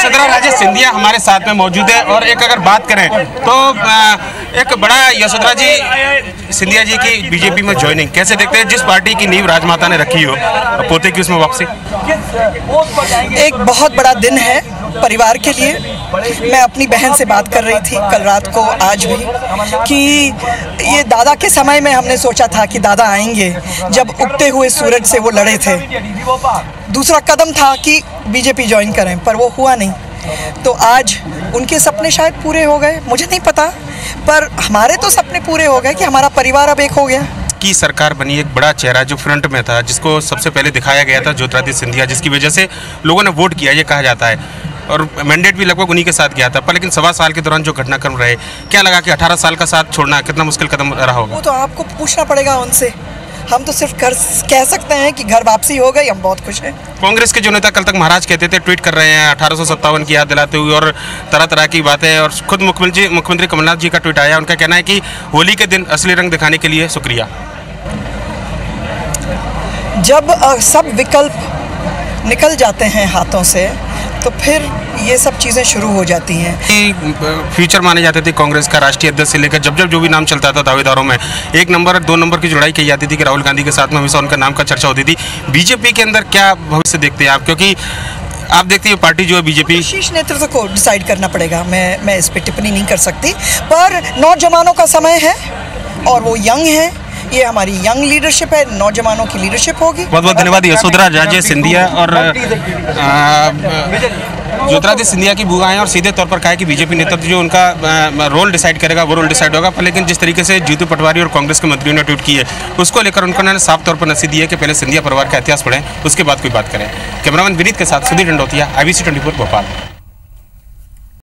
यशोधरा राजे सिंधिया हमारे साथ में मौजूद है और एक अगर बात करें तो एक बड़ा यशोधरा जी सिंधिया जी की बीजेपी में ज्वाइनिंग कैसे देखते हैं, जिस पार्टी की नींव राजमाता ने रखी हो पोते की उसमें वापसी? एक बहुत बड़ा दिन है परिवार के लिए। मैं अपनी बहन से बात कर रही थी कल रात को, आज भी, कि ये दादा के समय में हमने सोचा था कि दादा आएंगे, जब उगते हुए सूरज से वो लड़े थे। दूसरा कदम था कि बीजेपी ज्वाइन करें, पर वो हुआ नहीं। तो आज उनके सपने शायद पूरे हो गए, मुझे नहीं पता, पर हमारे तो सपने पूरे हो गए कि हमारा परिवार अब एक हो गया। की सरकार बनी, एक बड़ा चेहरा जो फ्रंट में था, जिसको सबसे पहले दिखाया गया था ज्योतिरादित्य सिंधिया, जिसकी वजह से लोगों ने वोट किया, ये कहा जाता है, और मैंडेट भी लगभग उन्हीं के साथ गया था। पर लेकिन 1.25 साल के दौरान जो घटनाक्रम रहे, क्या लगा कि 18 साल का साथ छोड़ना कितना मुश्किल कदम रहा होगा? वो तो आपको पूछना पड़ेगा उनसे। हम तो सिर्फ कह सकते हैं कि घर वापसी हो गई, हम बहुत खुश हैं। कांग्रेस के जो नेता कल तक महाराज कहते थे, ट्वीट कर रहे हैं 1857 की याद दिलाते हुए और तरह तरह की बातें, और खुद मुख्यमंत्री कमलनाथ जी का ट्वीट आया, उनका कहना है कि होली के दिन असली रंग दिखाने के लिए शुक्रिया। जब सब विकल्प निकल जाते हैं हाथों से तो फिर ये सब चीज़ें शुरू हो जाती हैं। फ्यूचर माने जाते थे कांग्रेस का राष्ट्रीय अध्यक्ष से लेकर जब जो भी नाम चलता था दावेदारों में 1 नंबर और 2 नंबर की जुड़ाई की जाती थी कि राहुल गांधी के साथ में हमेशा उनका नाम का चर्चा होती थी। बीजेपी के अंदर क्या भविष्य देखते हैं आप, क्योंकि आप देखते हैं पार्टी जो है बीजेपी, शीर्ष नेतृत्व को डिसाइड करना पड़ेगा। मैं इस पर टिप्पणी नहीं कर सकती, पर नौजवानों का समय है और वो यंग है। ये हमारी यंग लीडरशिप है, नौजवानों की लीडरशिप होगी। बहुत बहुत धन्यवाद यशोधरा राजे सिंधिया और ज्योतिरादित्य सिंधिया की बुआ हैं और सीधे तौर पर कहा है कि बीजेपी नेतृत्व जो उनका रोल डिसाइड करेगा वो रोल डिसाइड होगा। पर लेकिन जिस तरीके से जीतू पटवारी और कांग्रेस के मंत्रियों ने ट्वीट की है, उसको लेकर उन्होंने साफ तौर पर नसीहत दी है कि पहले सिंधिया परिवार का इतिहास पढ़ें, उसके बाद कोई बात करें। कैमरामैन विनीत के साथ सुधीर डंडोतिया, IBC 24 भोपाल।